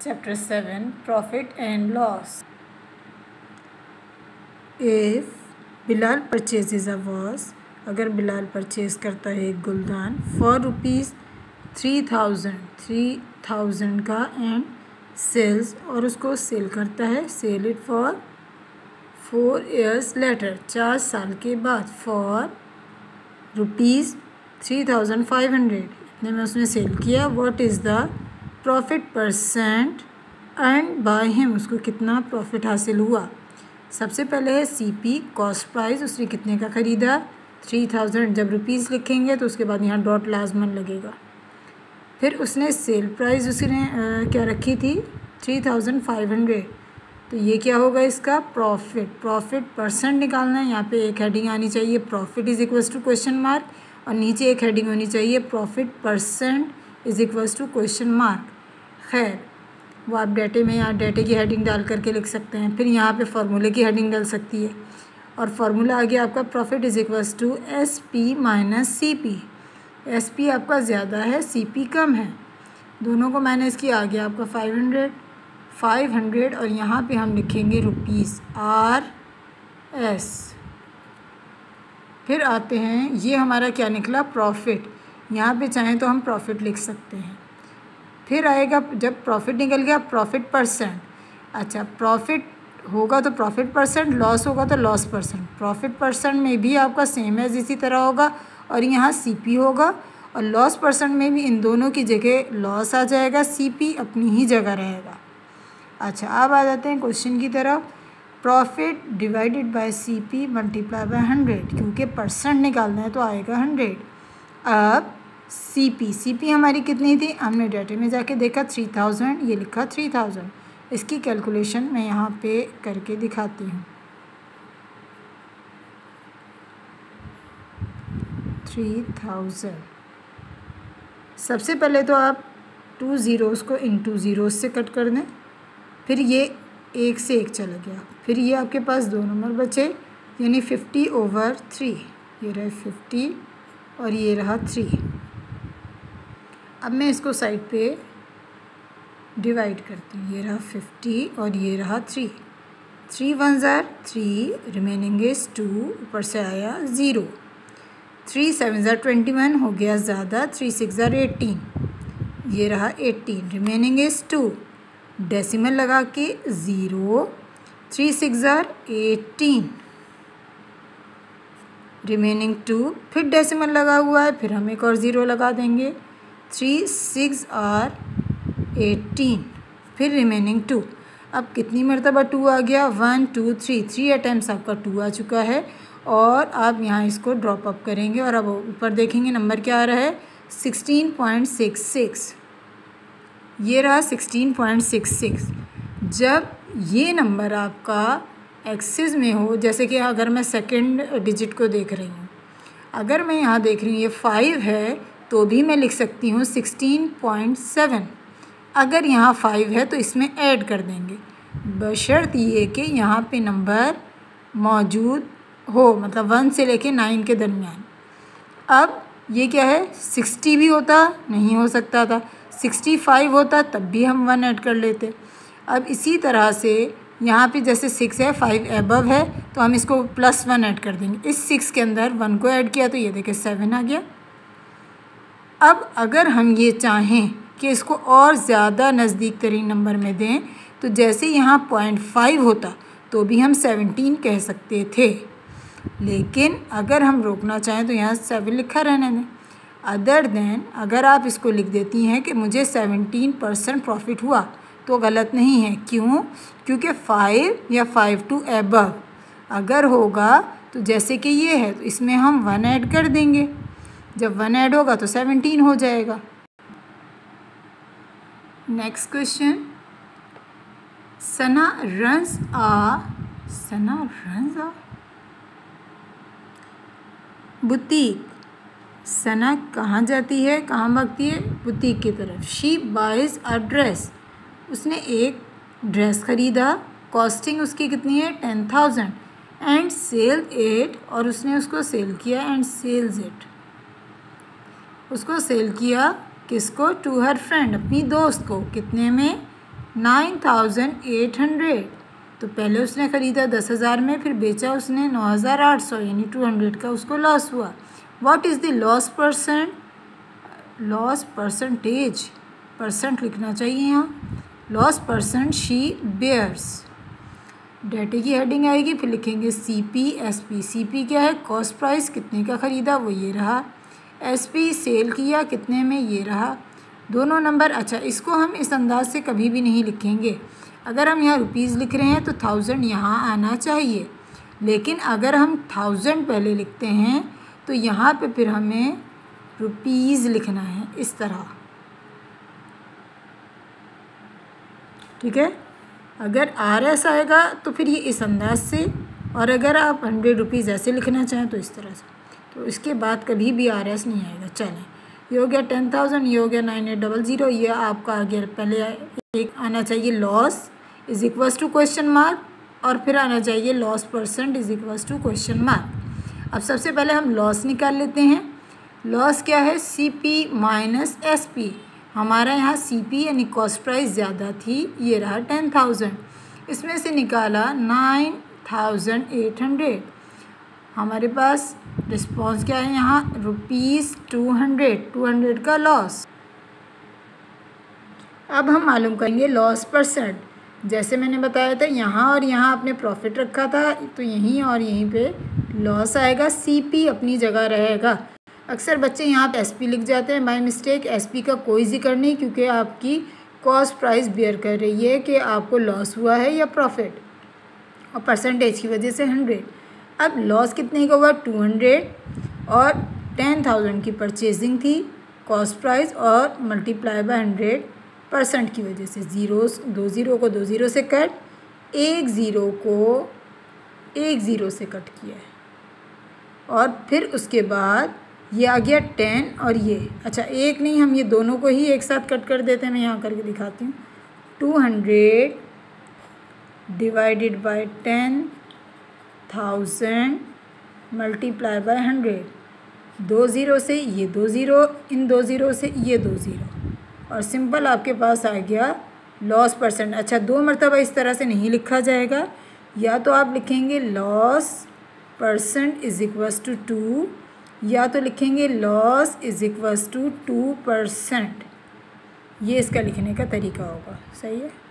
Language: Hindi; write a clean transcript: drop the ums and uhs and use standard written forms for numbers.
Chapter 7 Profit and Loss. If Bilal purchases a vase, अगर बिलाल परचेज करता है एक गुलदान फॉर ₹3000 का एंड सेल्स, और उसको सेल करता है, sell it for 4 years later, 4 साल के बाद, फॉर ₹3500, इतने में उसने सेल किया. What is the profit percent earn by him, उसको कितना प्रॉफिट हासिल हुआ. सबसे पहले है CP कॉस्ट प्राइस, उसने कितने का ख़रीदा 3000. जब रुपीज़ लिखेंगे तो उसके बाद यहाँ डॉट लाजमन लगेगा. फिर उसने सेल प्राइस उसने क्या रखी थी 3500, तो ये क्या होगा इसका प्रॉफिट परसेंट निकालना है. यहाँ पे एक हेडिंग आनी चाहिए profit is equals to question mark, और नीचे एक हेडिंग होनी चाहिए profit percent is equals to question mark. खैर वो आप डेटे में यहाँ डेटे की हेडिंग डाल करके लिख सकते हैं. फिर यहाँ पे फार्मूले की हेडिंग डल सकती है, और फार्मूला आ गया आपका profit is equals to SP minus CP. SP आपका ज़्यादा है, CP कम है, दोनों को माइनस किया, आ गया आपका 500, और यहाँ पे हम लिखेंगे रुपीज़ RS. फिर आते हैं, ये हमारा क्या निकला प्रॉफिट, यहाँ पे चाहें तो हम प्रॉफिट लिख सकते हैं. फिर आएगा जब प्रॉफिट निकल गया प्रॉफिट परसेंट. अच्छा, प्रॉफिट होगा तो प्रॉफिट परसेंट, लॉस होगा तो लॉस परसेंट. प्रॉफिट परसेंट में भी आपका सेम एज इसी तरह होगा, और यहाँ CP होगा, और लॉस परसेंट में भी इन दोनों की जगह लॉस आ जाएगा, CP अपनी ही जगह रहेगा. अच्छा, अब आ जाते हैं क्वेश्चन की तरफ. Profit divided by CP multiply by 100, क्योंकि परसेंट निकालना है तो आएगा 100. अब CP हमारी कितनी थी, हमने डेटे में जाके देखा 3000, ये लिखा 3000. इसकी कैलकुलेशन मैं यहाँ पे करके दिखाती हूँ. 3000, सबसे पहले तो आप 2 zeros को इन 2 zeros से कट कर दें, फिर ये 1 से 1 चला गया, फिर ये आपके पास 2 नंबर बचे, यानी 50/3. ये रहे 50 और ये रहा 3. अब मैं इसको साइड पे डिवाइड करती हूँ. ये रहा 50 और ये रहा 3. 3 1s are 3, रिमेनिंग इज़ 2, ऊपर से आया 0. 3 7s are 21, हो गया ज़्यादा, 3 6s are 18, ये रहा 18, रिमेनिंग इज़ 2. डेसिमल लगा के 0, 3 6s are 18, रिमेनिंग 2. फिर डेसिमल लगा हुआ है, फिर हम एक और 0 लगा देंगे. 3 6 are 18, फिर रिमेनिंग 2. अब कितनी मरतबा 2 आ गया, 1 2 3 अटैम्प्ट आपका 2 आ चुका है, और आप यहाँ इसको ड्रॉप अप करेंगे, और अब ऊपर देखेंगे नंबर क्या आ रहा है 16.66. ये रहा 16.66. जब ये नंबर आपका एक्सिस में हो, जैसे कि अगर मैं सेकंड डिजिट को देख रही हूँ, अगर मैं यहाँ देख रही हूँ ये 5 है, तो भी मैं लिख सकती हूँ 16.7. अगर यहाँ 5 है तो इसमें ऐड कर देंगे, बशर्त ये कि यहाँ पे नंबर मौजूद हो, मतलब 1 से लेके 9 के दरमियान. अब ये क्या है, 60 भी होता, नहीं हो सकता था, 65 होता तब भी हम 1 ऐड कर लेते. अब इसी तरह से यहाँ पे जैसे 6 है, 5 एबव है, तो हम इसको +1 ऐड कर देंगे. इस 6 के अंदर 1 को ऐड किया तो ये देखिए 7 आ गया. अब अगर हम ये चाहें कि इसको और ज़्यादा नज़दीक तरीन नंबर में दें, तो जैसे यहाँ 0.5 होता तो भी हम 17 कह सकते थे, लेकिन अगर हम रोकना चाहें तो यहाँ 7 लिखा रहने दें. अदर देन अगर आप इसको लिख देती हैं कि मुझे 17% प्रॉफिट हुआ, तो गलत नहीं है. क्यों, क्योंकि 5 या 5 to above अगर होगा तो जैसे कि ये है, तो इसमें हम 1 ऐड कर देंगे. जब 1 ऐड होगा तो 17 हो जाएगा. Next question. Sana runs a boutique. Sana कहाँ जाती है, कहाँ भागती है, बुटीक की तरफ. शी बाइज अ ड्रेस, उसने एक ड्रेस ख़रीदा, कॉस्टिंग उसकी कितनी है 10,000, एंड सेल इट, और उसने उसको सेल किया, एंड सेल्स इट, उसको सेल किया किसको, टू हर फ्रेंड, अपनी दोस्त को, कितने में 9,800। तो पहले उसने ख़रीदा 10,000 में, फिर बेचा उसने 9,800, यानी 200 का उसको लॉस हुआ। What is the loss percent? Loss percentage, percent लिखना चाहिए यहाँ। Loss percent she bears. डाटे की हेडिंग आएगी, फिर लिखेंगे CP/SP। CP क्या है? कॉस्ट प्राइस, कितने का ख़रीदा वो ये रहा। SP सेल किया कितने में, ये रहा। दोनों नंबर। अच्छा, इसको हम इस अंदाज से कभी भी नहीं लिखेंगे। अगर हम यहाँ रुपीज़ लिख रहे हैं तो 1000 यहाँ आना चाहिए, लेकिन अगर हम 1000 पहले लिखते हैं तो यहाँ पे फिर हमें रुपीज़ लिखना है इस तरह, ठीक है। अगर RS आएगा तो फिर ये इस अंदाज से, और अगर आप 100 रुपीज़ ऐसे लिखना चाहें तो इस तरह से, तो इसके बाद कभी भी RS नहीं आएगा। चलें, ये हो गया 10,000, ये हो गया 9800, ये आपका आ गया। पहले एक आना चाहिए loss is equals to question mark, और फिर आना चाहिए loss percent is equals to question mark. अब सबसे पहले हम लॉस निकाल लेते हैं। लॉस क्या है? CP minus SP। हमारा यहाँ CP यानी कॉस्ट प्राइस ज़्यादा थी, ये रहा 10,000। इसमें से निकाला 9,800। हमारे पास रिस्पॉन्स क्या है यहाँ? ₹200 का लॉस। अब हम मालूम करेंगे लॉस परसेंट। जैसे मैंने बताया था, यहाँ और यहाँ आपने प्रॉफिट रखा था, तो यहीं और यहीं पे लॉस आएगा। CP अपनी जगह रहेगा। अक्सर बच्चे यहाँ पे SP लिख जाते हैं बाय मिस्टेक। SP का कोई जिक्र नहीं, क्योंकि आपकी कॉस्ट प्राइस बेयर कर रही है कि आपको लॉस हुआ है या प्रॉफिट, और परसेंटेज की वजह से 100। अब लॉस कितने का हुआ? 200, और 10,000 की परचेजिंग थी कॉस्ट प्राइस, और मल्टीप्लाई बाय 100% की वजह से। ज़ीरोस, 2 ज़ीरो को 2 ज़ीरो से कट, 1 ज़ीरो को 1 ज़ीरो से कट किया है, और फिर उसके बाद ये आ गया 10 और ये। अच्छा, एक नहीं, हम ये दोनों को ही एक साथ कट कर देते हैं। मैं यहाँ करके दिखाती हूँ। 200 divided by 10,000 multiply by 100। 2 zero से ये 2 ज़ीरो, इन 2 ज़ीरो से ये 2 ज़ीरो, और सिंपल आपके पास आ गया लॉस परसेंट। अच्छा, 2 मरतबा इस तरह से नहीं लिखा जाएगा, या तो आप लिखेंगे loss percent is equals to 2, या तो लिखेंगे लॉस इज इक्वल्स टू 2%। ये इसका लिखने का तरीका होगा। सही है।